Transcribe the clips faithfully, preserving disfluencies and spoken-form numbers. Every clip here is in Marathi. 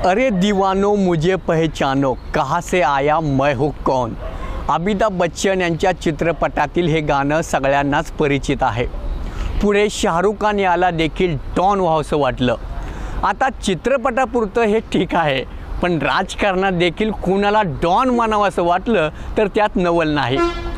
अरे दीवानो मुझे पहचानो, कहाँ से आया मैं हूँ कौन। अमिताभ बच्चन यांच्या चित्रपटातील हे गाणं सगळ्यांनाच परिचित आहे। पुढे शाहरुख खान याला देखील डॉन व्हावंसं वाटलं। आता चित्रपटापुरतं हे ठीक आहे, पण राजकारणात देखील कुणाला डॉन म्हणावंसं वाटलं तर त्यात नवल नाही।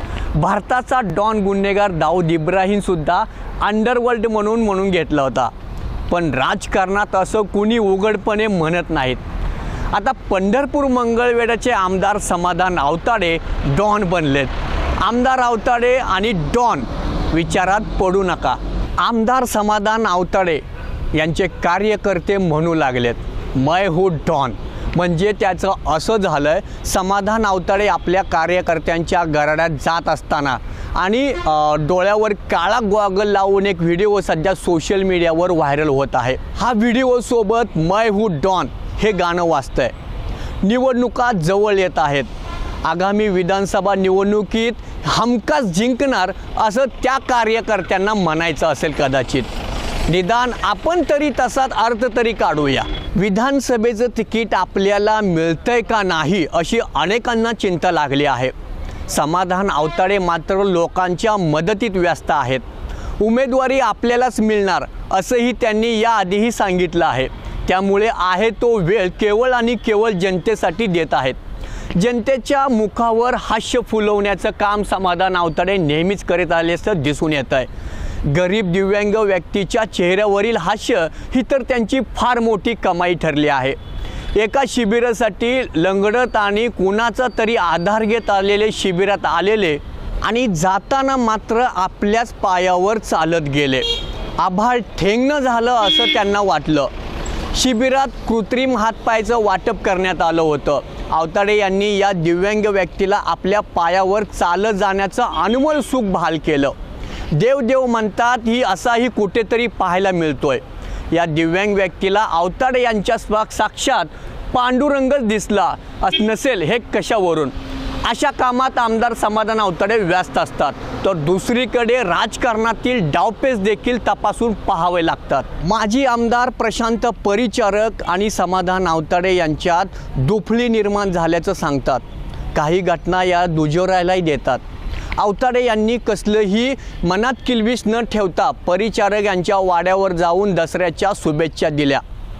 भारताचा डॉन गुन्हेगार दाऊद इब्राहिमसुद्धा अंडरवर्ल्ड म्हणून म्हणून घेतला होता, पण राजकारणात असं कुणी उघडपणे म्हणत नाहीत। आता पंढरपूर मंगळवेढ्याचे आमदार समाधान आवताडे डॉन बनलेत। आमदार आवताडे आणि डॉन विचारात पडू नका। आमदार समाधान आवताडे यांचे कार्यकर्ते म्हणू लागलेत मैं हूँ डॉन। म्हणजे त्याचं असं झालं, समाधान आवताडे आपल्या कार्यकर्त्यांच्या घराड्यात जात असताना आणि डोळ्यावर काळा गॉगल लावून एक व्हिडिओ सध्या सोशल मीडियावर व्हायरल होत आहे। हा व्हिडिओ सोबत मैं हूँ डॉन हे गाणं वाजतंय। निवडणुका जवळ येत आहेत। आगामी विधानसभा निवडणुकीत हमखास जिंकणार असं त्या कार्यकर्त्यांना म्हणायचं असेल कदाचित। निदान आपण तरी तसाच अर्थ तरी काढूया। विधानसभेचं तिकीट आपल्याला मिळतंय का नाही अशी अनेकांना चिंता लागली आहे। समाधान आवताडे मात्र लोकांच्या मदतीत व्यस्त आहेत। उमेदवारी आपल्यालाच मिळणार असंही त्यांनी याआधीही सांगितलं आहे। त्यामुळे आहे तो वेळ केवळ आणि केवळ जनतेसाठी देत आहेत। जनतेच्या मुखावर हास्य फुलवण्याचं काम समाधान आवताडे नेहमीच करत आल्याचं दिसून येत आहे। गरीब दिव्यांग व्यक्तीच्या चेहऱ्यावरील हास्य ही तर त्यांची फार मोठी कमाई ठरली आहे। एका शिबिरासाठी लंगडत आणि कुणाचा तरी आधार घेत आलेले शिबिरात आलेले आणि जाताना मात्र आपल्याच पायावर चालत गेले। आभाळ ठेंगणं झालं असं त्यांना वाटलं। शिबिरात कृत्रिम हातपायचं वाटप करण्यात आलं होतं। आवताडे यांनी या दिव्यांग व्यक्तीला आपल्या पायावर चालत जाण्याचं अनमोल सुख बहाल केलं। देव देव म्हणतात ही असाही कुठेतरी पाहायला मिळतोय। या दिव्यांग व्यक्तीला आवताडे यांच्या साक्षात पांडुरंगच दिसला नसेल हे कशावरून। अशा कामात आमदार समाधान आवताडे व्यस्त असतात, तर दुसरीकडे राजकारणातील डावपेच देखील तपासून पाहावे लागतात। माजी आमदार प्रशांत परिचारक आणि समाधान आवताडे यांच्यात दुफळी निर्माण झाल्याचं सांगतात। काही घटना या दुजोरायलाही देतात। आवताडे यांनी कसलंही मनात किलबिश न ठेवता परिचारक यांच्या वाड्यावर जाऊन दसऱ्याच्या शुभेच्छा दिल्या।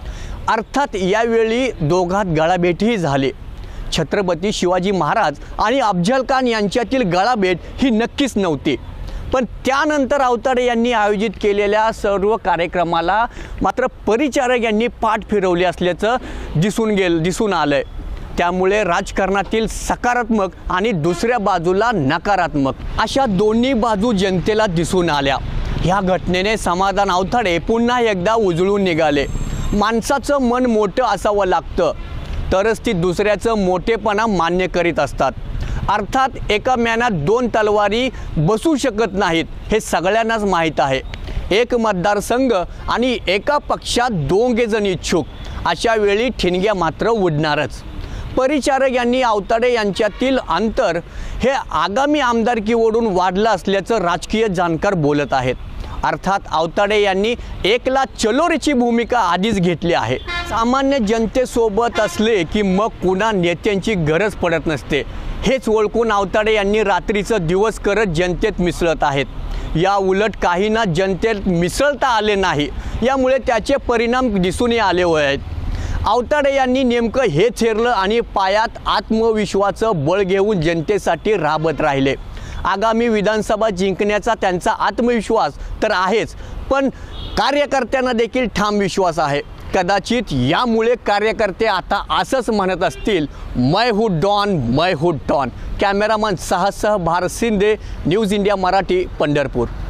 अर्थात यावेळी दोघात गळाभेटही झाली। छत्रपती शिवाजी महाराज आणि अफजल खान यांच्यातील गळाभेट ही नक्कीच नव्हती, पण त्यानंतर आवताडे यांनी आयोजित केलेल्या सर्व कार्यक्रमाला मात्र परिचारक यांनी पाठ फिरवली असल्याचं दिसून गेल दिसून आलंय। त्यामुळे राजकारणातील सकारात्मक आणि दुसऱ्या बाजूला नकारात्मक अशा दोन्ही बाजू जनतेला दिसून आल्या। ह्या घटनेने समाधान आवताडे पुन्हा एकदा उजळून निघाले। माणसाचं मन मोठं असावं लागतं तरच ती दुसऱ्याचं मोठेपणा मान्य करीत असतात। अर्थात एका म्यानात दोन तलवारी बसू शकत नाहीत हे सगळ्यांनाच माहीत आहे। एक मतदारसंघ आणि एका पक्षात दोघे जण इच्छुक, अशा वेळी ठिणग्या मात्र उडणारच। परिचारक यांनी आवताडे यांच्यातील अंतर हे आगामी आमदारकीवरून वाढलं असल्याचं राजकीय जाणकार बोलत आहेत। अर्थात आवताडे यांनी एकला चलोरीची भूमिका आधीच घेतली आहे। सामान्य जनतेसोबत असले की मग कुणा नेत्यांची गरज पडत नसते, हेच ओळखून आवताडे यांनी रात्रीचं दिवस करत जनतेत मिसळत आहेत। या उलट काहींना जनतेत मिसळता आले नाही, यामुळे त्याचे परिणाम दिसून आले आहेत। आवताडे यांनी नेमकं हेच हेरलं आणि पायात आत्मविश्वासाचं बळ घेऊन जनतेसाठी राबत राहिले। आगामी विधानसभा जिंकण्याचा त्यांचा आत्मविश्वास तर आहेच, पण कार्यकर्त्यांना देखील ठाम विश्वास आहे। कदाचित यामुळे कार्यकर्ते आता असंच म्हणत असतील मैं हूँ डॉन, मैं हूँ डॉन। कॅमेरामन साहससह भारत शिंदे, न्यूज इंडिया मराठी, पंढरपूर।